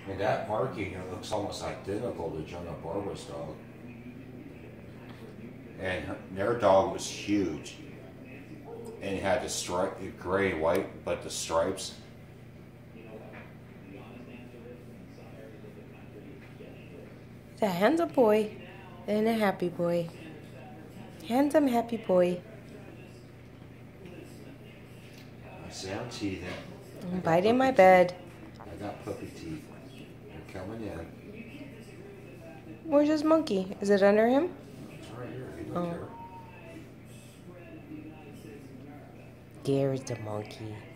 And that marking, it looks almost identical to Jonah Barber's dog. And their dog was huge. And it had the stripe, gray and white, but the stripes. It's a handsome boy and a happy boy. Handsome, happy boy. I say I'm teething. I'm biting my bed. I got puppy teeth. They're coming in. Where's his monkey? Is it under him? It's right here. You don't care. There's the monkey.